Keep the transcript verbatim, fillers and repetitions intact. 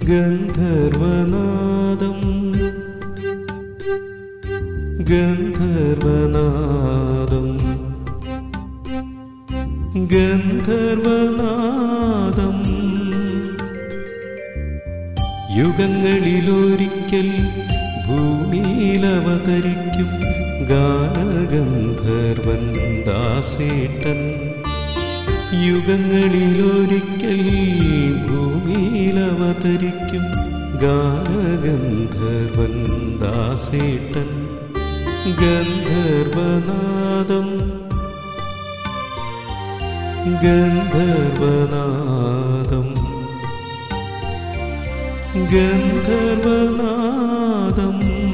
ഗന്ധർവനാദം ഗന്ധർവനാദം ഗന്ധർവനാദം യുഗങ്ങളിലൊരിക്കൽ ഭൂമിയിലവതരിക്കും ഗാനഗന്ധർവൻ ദാസേട്ടൻ. യുഗങ്ങളിലൊരിക്കൽ ഭൂമിയിലവതരിക്കും ഗാനഗന്ധർവൻ ദാസേട്ടൻ. ഗന്ധർവനാദം ഗന്ധർവനാദം ഗന്ധർവനാദം